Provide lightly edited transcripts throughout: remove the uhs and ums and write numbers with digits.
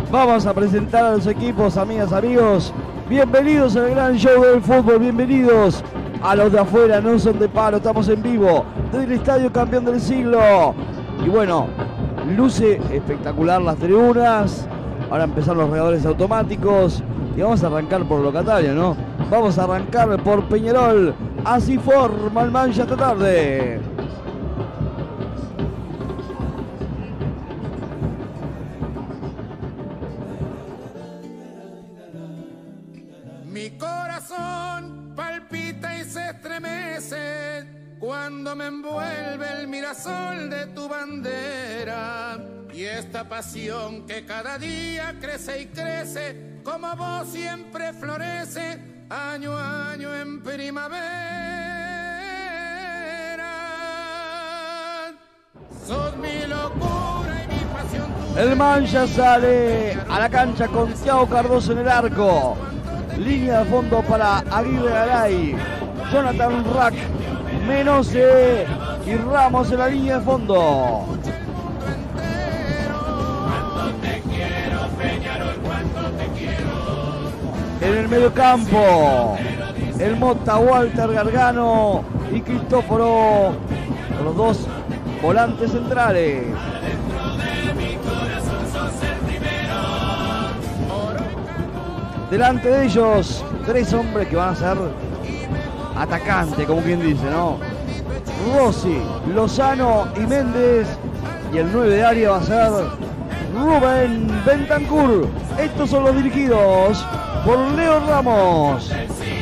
Vamos a presentar a los equipos, amigas, amigos. Bienvenidos al gran show del fútbol, bienvenidos a los de afuera, no son de palo, estamos en vivo desde el Estadio Campeón del Siglo. Y bueno, luce espectacular las tribunas, ahora empezaron los regadores automáticos y vamos a arrancar por locatario, ¿no? Vamos a arrancar por Peñarol, así forma el Mancha esta tarde. Mi corazón palpita y se estremece cuando me envuelve el mirasol de tu bandera. Y esta pasión que cada día crece y crece, como vos siempre florece, año a año en primavera. Sos mi locura y mi pasión. El Mancha sale a la cancha con Thiago Cardoso en el arco. Línea de fondo para Aguirre Garay, Jonathan Rack, Menose y Ramos en la línea de fondo. En el mediocampo, el Mota, Walter Gargano y Cristóforo, los dos volantes centrales. Delante de ellos, tres hombres que van a ser atacantes, como quien dice, ¿no? Rossi, Lozano y Méndez. Y el 9 de área va a ser Rubén Bentancur. Estos son los dirigidos por Leo Ramos.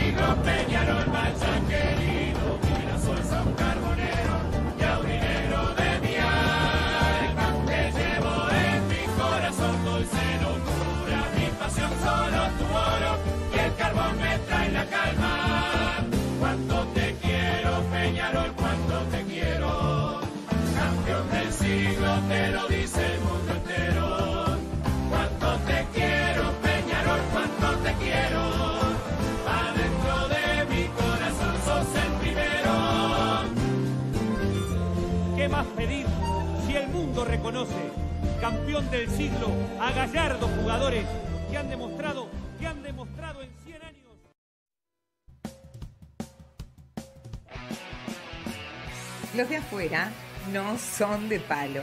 Te lo dice el mundo entero. Cuánto te quiero, Peñarol, cuánto te quiero. Adentro de mi corazón sos el primero. ¿Qué más pedir si el mundo reconoce campeón del siglo a gallardos jugadores que han demostrado en 100 años? Los de afuera no son de palo.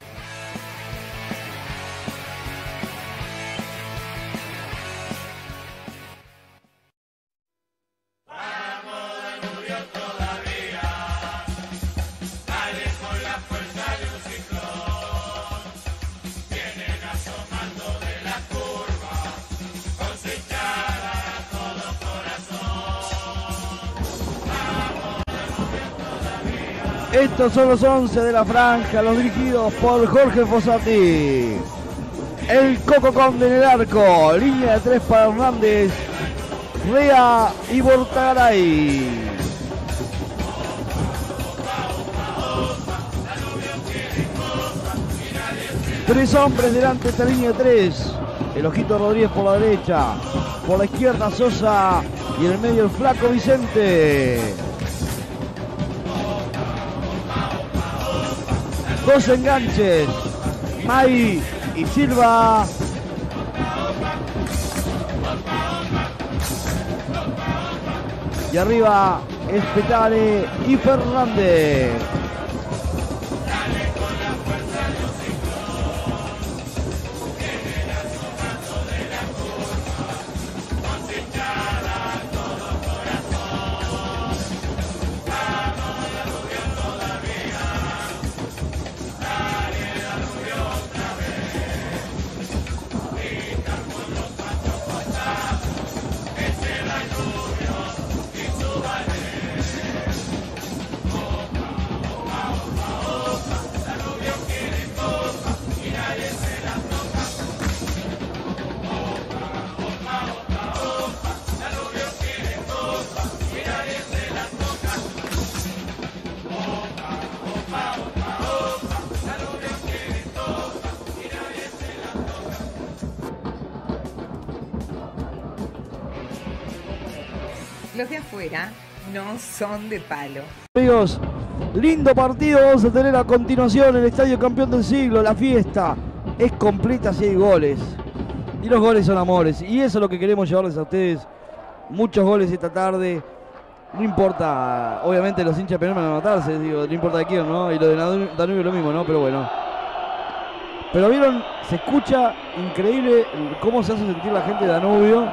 Estos son los 11 de la franja, los dirigidos por Jorge Fossati. El Coco Conde en el arco, línea de 3 para Hernández, Rea y Bortagaray. Tres hombres delante de esta línea de 3. El Ojito Rodríguez por la derecha, por la izquierda Sosa y en el medio el Flaco Vicente. Dos enganches, May y Silva. Y arriba Espetale y Fernández. Los de afuera no son de palo. Amigos, lindo partido vamos a tener a continuación en el Estadio Campeón del Siglo. La fiesta es completa si hay goles. Y los goles son amores. Y eso es lo que queremos llevarles a ustedes. Muchos goles esta tarde. No importa, obviamente los hinchas de Peñarol van a matarse, digo, no importa de quién, ¿no? Y lo de Danubio lo mismo, ¿no? Pero bueno. Pero vieron, se escucha increíble cómo se hace sentir la gente de Danubio.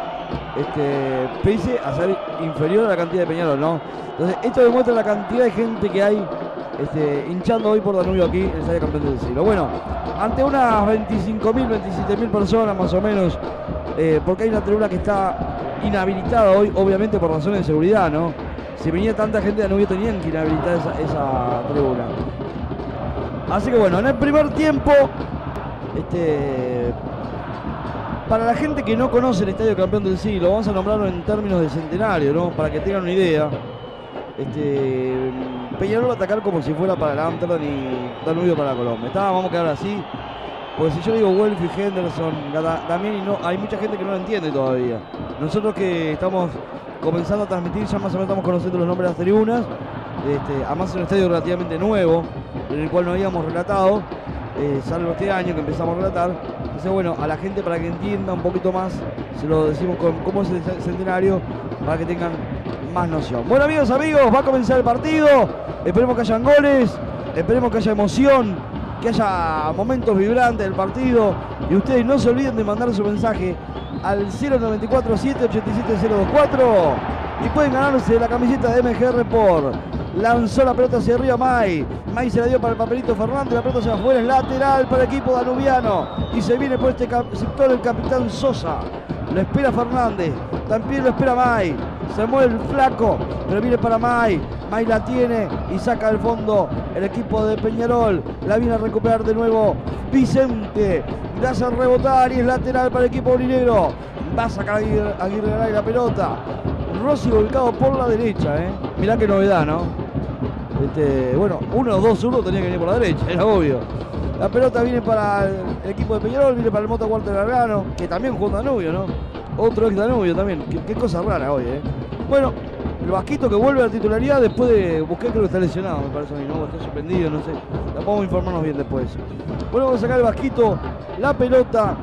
Pese a ser inferior a la cantidad de Peñarol, ¿no? Entonces, esto demuestra la cantidad de gente que hay hinchando hoy por Danubio aquí en el Estadio Campeón del Siglo. Bueno, ante unas 25.000, 27.000 personas más o menos, porque hay una tribuna que está inhabilitada hoy, obviamente por razones de seguridad, ¿no? Si venía tanta gente de Danubio tenían que inhabilitar esa tribuna. Así que bueno, en el primer tiempo, para la gente que no conoce el Estadio Campeón del Siglo, vamos a nombrarlo en términos de centenario, ¿no? Para que tengan una idea. Peñarol va a atacar como si fuera para el Amsterdam y Danubio para Colombia. Vamos a quedar así. Pues si yo digo Welfi, Henderson, Damiani, no, hay mucha gente que no lo entiende todavía. Nosotros que estamos comenzando a transmitir, ya más o menos estamos conociendo los nombres de las tribunas. Además es un estadio relativamente nuevo, en el cual no habíamos relatado, salvo este año que empezamos a relatar. Entonces bueno, a la gente para que entienda un poquito más, se lo decimos cómo es el centenario, para que tengan más noción. Bueno amigos, va a comenzar el partido, esperemos que hayan goles, esperemos que haya emoción, que haya momentos vibrantes del partido, y ustedes no se olviden de mandar su mensaje al 094 787 024 y pueden ganarse la camiseta de MGR por lanzó la pelota hacia arriba May se la dio para el Papelito Fernández, la pelota se va afuera, es lateral para el equipo danubiano y se viene por este sector el capitán Sosa, lo espera Fernández, también lo espera May, se mueve el flaco, pero viene para May la tiene y saca del fondo el equipo de Peñarol, la viene a recuperar de nuevo Vicente, le hace rebotar y es lateral para el equipo aurinegro, va a sacar Aguirre Garay la pelota, Rossi volcado por la derecha, mirá qué novedad, ¿no? Bueno, 1-2-1 tenía que venir por la derecha, era obvio. La pelota viene para el equipo de Peñarol, viene para el Moto Walter Gargano, que también jugó Danubio, ¿no? Otro ex Danubio también, qué cosa rara hoy, Bueno, el Vasquito que vuelve a la titularidad después de Busquets, creo que está lesionado, me parece a mí, ¿no? Está suspendido, no sé. La podemos informarnos bien después. Bueno, vamos a sacar el Vasquito, la pelota.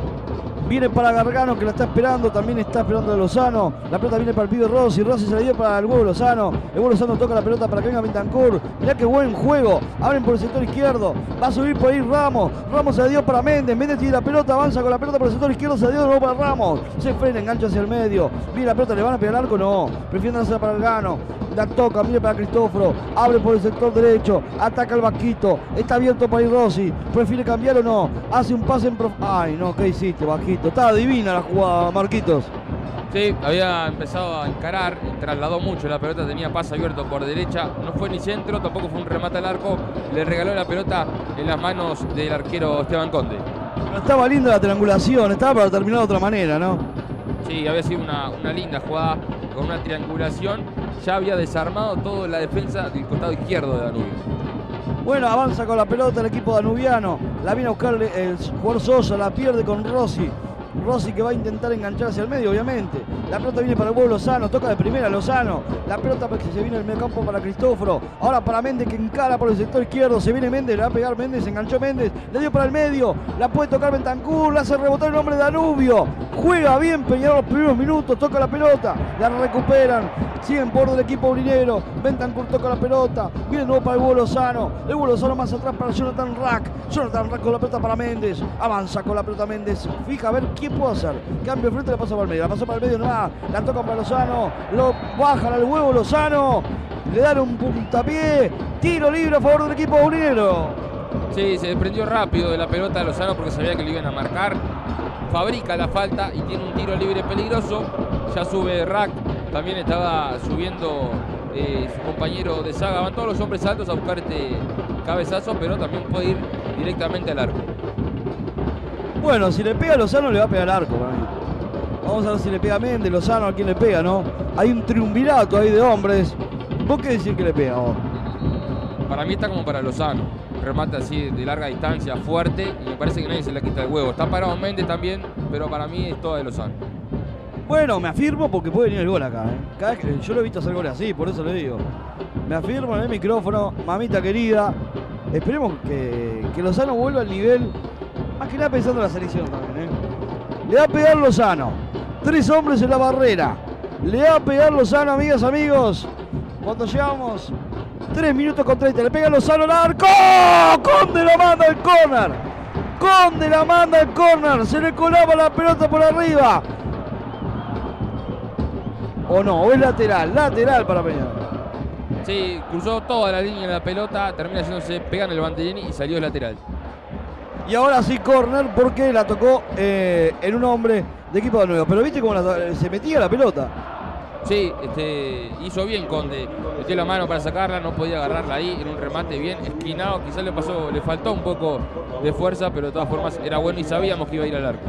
Viene para Gargano que la está esperando, también está esperando a Lozano. La pelota viene para el pibe Rossi se la dio para el huevo Lozano. El huevo Lozano toca la pelota para que venga Bentancur. Mirá qué buen juego. Abren por el sector izquierdo. Va a subir por ahí Ramos. Ramos se la dio para Méndez. Méndez tiene la pelota, avanza con la pelota por el sector izquierdo. Se la dio de nuevo para Ramos. Se frena, engancha hacia el medio. Viene la pelota, ¿le van a pegar al arco? No. Prefieren dársela para Gargano. La toca, mire para Cristóforo. Abre por el sector derecho. Ataca el Vasquito. Está abierto para ir Rossi. ¿Prefiere cambiar o no? Hace un pase en Ay, no, ¿qué hiciste, Vasquito? Estaba divina la jugada, Marquitos. Sí, había empezado a encarar, trasladó mucho la pelota, tenía pase abierto por derecha, no fue ni centro, tampoco fue un remate al arco, le regaló la pelota en las manos del arquero Esteban Conde. Pero estaba linda la triangulación, estaba para terminar de otra manera, ¿no? Sí, había sido una linda jugada con una triangulación, ya había desarmado toda la defensa del costado izquierdo de Danubio. Bueno, avanza con la pelota el equipo danubiano, la viene a buscar el jugador Sosa, la pierde con Rossi. Rossi que va a intentar enganchar hacia el medio, obviamente. La pelota viene para el huevo Lozano, toca de primera Lozano. La pelota que se viene al medio campo para Cristóforo. Ahora para Méndez que encara por el sector izquierdo. Se viene Méndez, le va a pegar Méndez, se enganchó Méndez. Le dio para el medio, la puede tocar Bentancur, la hace rebotar el hombre de Danubio. Juega bien Peñarol los primeros minutos, toca la pelota, la recuperan. Siguen por del equipo aurinegro. Bentancur toca la pelota, viene de nuevo para el huevo Lozano. El huevo Lozano más atrás para Jonathan Rack. Jonathan Rack con la pelota para Méndez. Avanza con la pelota Méndez. Fija a ver ¿qué puede hacer? Cambio de frente, la pasa para el medio. La pasó para el medio, no va. La tocan para Lozano. Lo bajan al huevo Lozano. Le dan un puntapié. Tiro libre a favor del equipo aurinegro. Sí, se desprendió rápido de la pelota de Lozano porque sabía que lo iban a marcar. Fabrica la falta y tiene un tiro libre peligroso. Ya sube Rack. También estaba subiendo su compañero de saga. Van todos los hombres altos a buscar este cabezazo, pero también puede ir directamente al arco. Bueno, si le pega a Lozano le va a pegar al arco para mí. Vamos a ver si le pega a Méndez, Lozano, a quién le pega, ¿no? Hay un triunvirato ahí de hombres. ¿Vos qué decís que le pega vos? Para mí está como para Lozano. Remate así de larga distancia, fuerte, y me parece que nadie se le quita el huevo. Está parado Méndez también, pero para mí es toda de Lozano. Bueno, me afirmo porque puede venir el gol acá, Cada vez que yo lo he visto hacer goles así, por eso le digo. Me afirmo en el micrófono, mamita querida. Esperemos que Lozano vuelva al nivel, más que nada pensando en la selección también, Le va a pegar Lozano. 3 hombres en la barrera. Le va a pegar Lozano, amigas, amigos. Cuando llevamos 3 minutos con 30. Le pega Lozano al arco. Conde la manda al córner. Conde la manda al córner. Se le colaba la pelota por arriba. O no, o es lateral. Lateral para Peñarol. Sí, cruzó toda la línea de la pelota. Termina haciéndose pegar en el banderín y salió de lateral. Y ahora sí córner porque la tocó en un hombre de equipo de nuevo. Pero viste cómo se metía la pelota. Sí, hizo bien Conde. Metió la mano para sacarla, no podía agarrarla ahí. En un remate bien esquinado. Quizás le faltó un poco de fuerza, pero de todas formas era bueno y sabíamos que iba a ir al arco.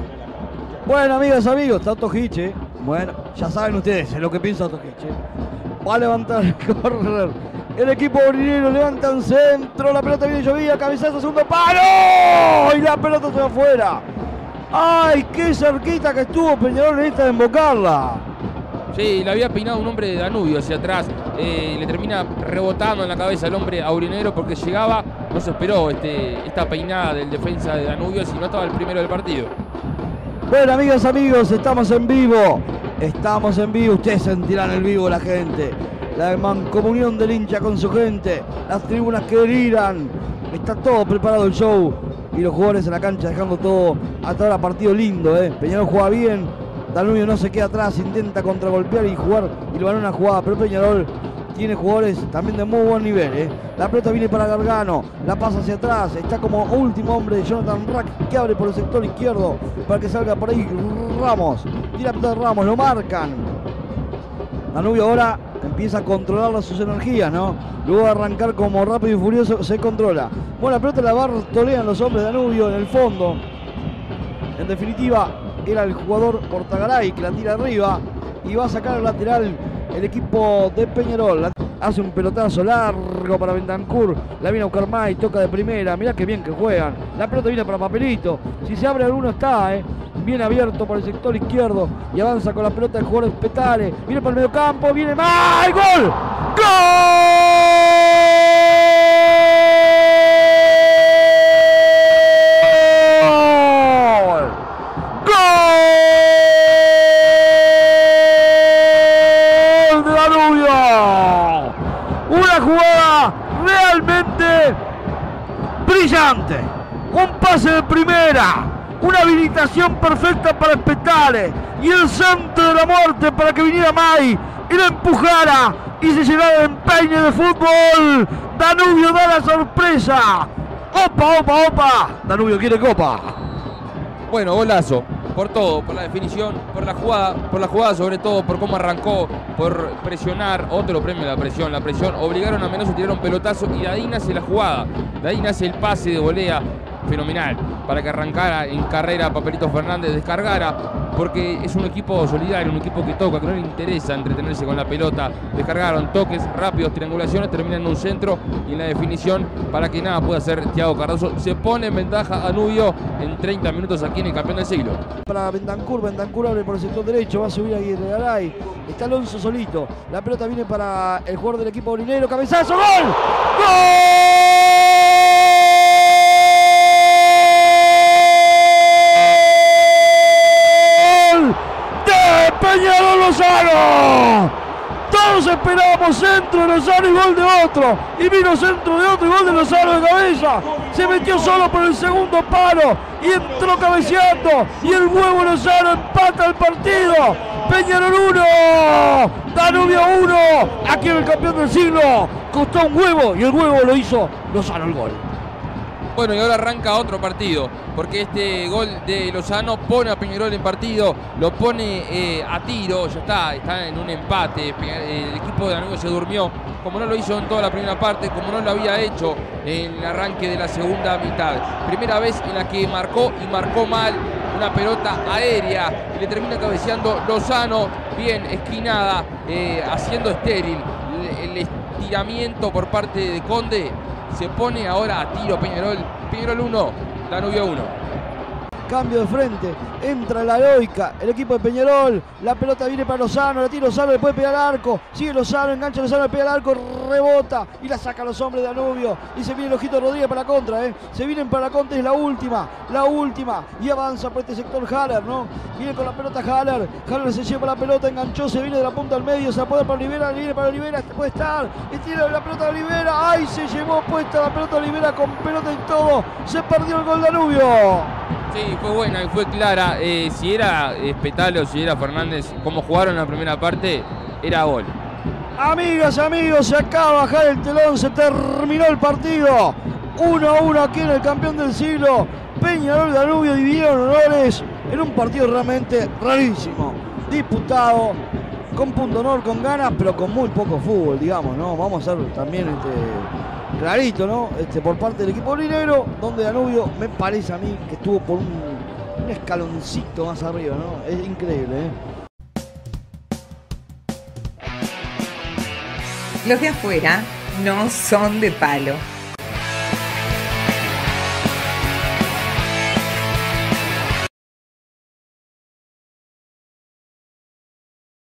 Bueno, amigas, amigos, está Tojic. Bueno, ya saben ustedes lo que piensa Tojic. Va a levantar el córner. El equipo orinero levanta un centro. La pelota viene llovida. Cabezazo, segundo palo. Y la pelota se va afuera. ¡Ay, qué cerquita que estuvo Peñarol en esta de embocarla! Sí, le había peinado un hombre de Danubio hacia atrás. Le termina rebotando en la cabeza el hombre aurinero porque llegaba. No se esperó esta peinada del defensa de Danubio, si no estaba el primero del partido. Bueno, amigas, amigos, estamos en vivo. Estamos en vivo. Ustedes sentirán el vivo la gente. La mancomunión del hincha con su gente. Las tribunas que deliran. Está todo preparado el show. Y los jugadores en la cancha dejando todo hasta ahora partido lindo. Peñarol juega bien. Danubio no se queda atrás. Intenta contragolpear y jugar. Y lo van a una jugada. Pero Peñarol tiene jugadores también de muy buen nivel. La pelota viene para Gargano. La pasa hacia atrás. Está como último hombre Jonathan Rack, que abre por el sector izquierdo para que salga por ahí Ramos. Tira pelota de Ramos. Lo marcan. Danubio ahora empieza a controlar sus energías, ¿no? Luego de arrancar como rápido y furioso, se controla. Bueno, la pelota la bartolean los hombres de Danubio en el fondo. En definitiva, era el jugador Portagaray que la tira arriba y va a sacar al lateral el equipo de Peñarol. Hace un pelotazo largo para Bentancur. La viene a buscar May, toca de primera. Mirá qué bien que juegan. La pelota viene para Papelito. Si se abre alguno está, bien abierto por el sector izquierdo y avanza con la pelota el jugador Petare. Viene para el medio campo, viene May. ¡Gol! ¡Gol! Una jugada realmente brillante. Un pase de primera. Una habilitación perfecta para Petare. Y el centro de la muerte para que viniera May y la empujara y se llenara de empeine de fútbol. Danubio da la sorpresa. ¡Opa, opa, opa! Danubio quiere copa. Bueno, golazo. Por todo, por la definición, por la jugada sobre todo, por cómo arrancó, por presionar, otro premio la presión, obligaron a Menoso a tirar un pelotazo y de ahí nace la jugada, de ahí nace el pase de volea fenomenal, para que arrancara en carrera Papelito Fernández, descargara, porque es un equipo solidario, un equipo que toca, que no le interesa entretenerse con la pelota, descargaron toques rápidos, triangulaciones, terminan en un centro y en la definición para que nada pueda hacer Thiago Cardoso. Se pone en ventaja Danubio en 30 minutos aquí en el campeón del siglo. Para Bentancur abre por el sector derecho, va a subir Aguirre Garay, está Alonso solito, la pelota viene para el jugador del equipo orinero, cabezazo, ¡gol! ¡Gol! Peñarol Lozano. Todos esperábamos centro de Lozano y gol de otro. Y vino centro de otro y gol de Lozano de cabeza. Se metió solo por el segundo palo y entró cabeceando. Y el huevo Lozano empata el partido. Peñarol 1, Danubio 1. Aquí en el campeón del siglo. Costó un huevo y el huevo lo hizo Lozano el gol. Bueno, y ahora arranca otro partido, porque este gol de Lozano pone a Peñarol en partido, lo pone a tiro, ya está en un empate. El equipo de Danubio se durmió, como no lo hizo en toda la primera parte, como no lo había hecho en el arranque de la segunda mitad. Primera vez en la que marcó y marcó mal, una pelota aérea, y le termina cabeceando Lozano, bien esquinada, haciendo estéril el estiramiento por parte de Conde. Se pone ahora a tiro Peñarol. Peñarol 1, Danubio 1. Cambio de frente, entra la heroica, el equipo de Peñarol, la pelota viene para Lozano, la tira Lozano, le puede pegar al arco, sigue Lozano, engancha Lozano, le pega al arco, rebota y la saca a los hombres de Danubio y se viene el ojito Rodríguez para la contra, se vienen para la contra, es la última y avanza por este sector Haller, ¿no? Viene con la pelota Haller se lleva la pelota, enganchó, se viene de la punta al medio, se apoya para Olivera, viene para Olivera, puede estar, y tira la pelota de Olivera, ¡ay! Se llevó puesta la pelota de Olivera con pelota y todo, se perdió el gol Danubio. Sí, fue buena y fue clara. Si era Petalo, si era Fernández, como jugaron en la primera parte, era gol. Amigas, amigos, se acaba de bajar el telón, se terminó el partido. 1-1 aquí en el campeón del siglo. Peñarol Danubio dividieron honores en un partido realmente rarísimo. Disputado, con punto honor, con ganas, pero con muy poco fútbol, digamos, ¿no? Vamos a hacer también clarito, ¿no? Por parte del equipo linero, donde Danubio me parece a mí que estuvo por un escaloncito más arriba, ¿no? Es increíble, ¿eh? Los de afuera no son de palo.